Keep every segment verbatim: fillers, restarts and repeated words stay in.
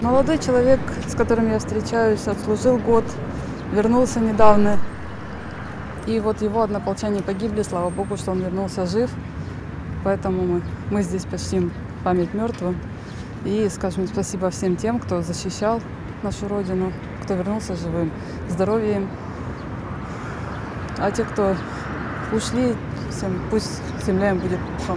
Молодой человек, с которым я встречаюсь, отслужил год, вернулся недавно. И вот его однополчане погибли, слава богу, что он вернулся жив. Поэтому мы, мы здесь почтим память мертвым. И скажем спасибо всем тем, кто защищал нашу Родину, кто вернулся живым, здоровья им. А те, кто ушли, всем, пусть земля им будет пухом.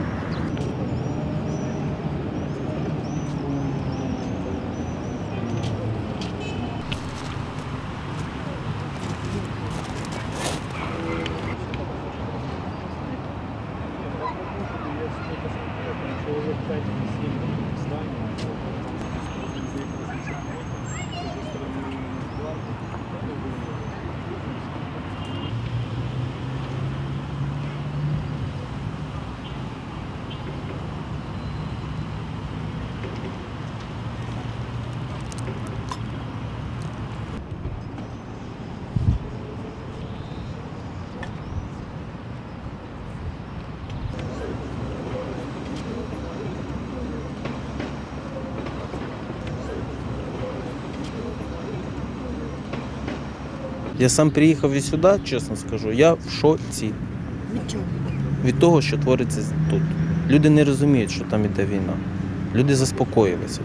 Я сам приїхав і сюди, чесно скажу, я в шоці. Від чого? Від того, що твориться тут. Люди не розуміють, що там іде війна. Люди заспокоїлися.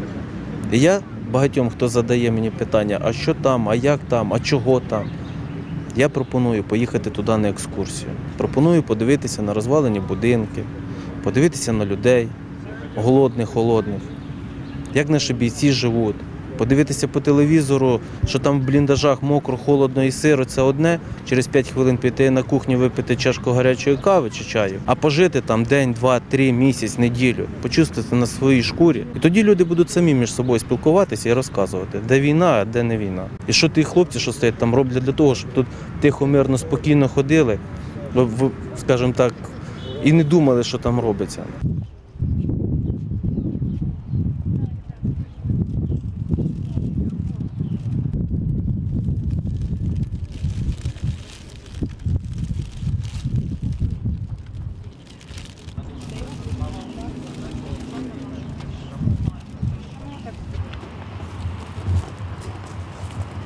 І я багатьом, хто задає мені питання, а що там, а як там, а чого там, я пропоную поїхати туди на екскурсію. Пропоную подивитися на розвалені будинки, подивитися на людей, голодних, холодних, як наші бійці живуть. Подивитися по телевізору, що там в бліндажах мокро, холодно і сиро – це одне. Через п'ять хвилин піти на кухню, випити чашку гарячої кави чи чаю. А пожити там день, два, три, місяць, неділю, почувствувати на своїй шкурі. І тоді люди будуть самі між собою спілкуватися і розказувати, де війна, а де не війна. І що ті хлопці, що стоять там, роблять для того, щоб тут тихо, мирно, спокійно ходили, скажімо так, і не думали, що там робиться.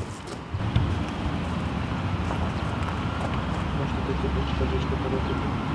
Можете табличку перед.